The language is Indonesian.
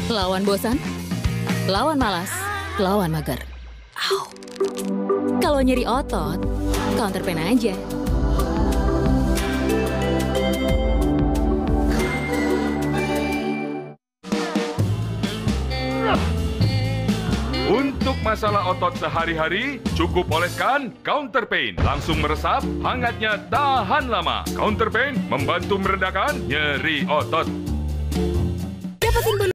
Lawan bosan, lawan malas, lawan mager. Au. Kalau nyeri otot, counter pain aja. Untuk masalah otot sehari-hari, cukup oleskan Counter Pain. Langsung meresap, hangatnya tahan lama. Counter Pain membantu meredakan nyeri otot. Dapetin